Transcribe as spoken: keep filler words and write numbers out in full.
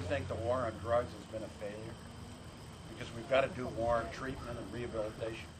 think the war on drugs has been a failure? Because we've got to do more treatment and rehabilitation.